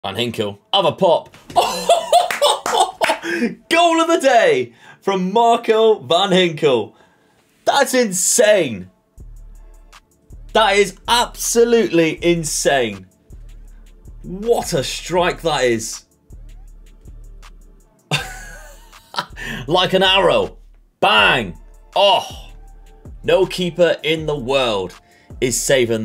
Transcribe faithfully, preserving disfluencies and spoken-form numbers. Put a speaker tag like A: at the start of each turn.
A: Van Ginkel. Have a pop. Goal of the day from Marco Van Ginkel. That's insane. That is absolutely insane. What a strike that is. Like an arrow. Bang. Oh. No keeper in the world is saving